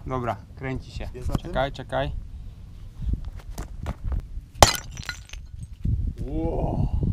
Dobra, kręci się. Jest za tym? Czekaj, czekaj. Wow.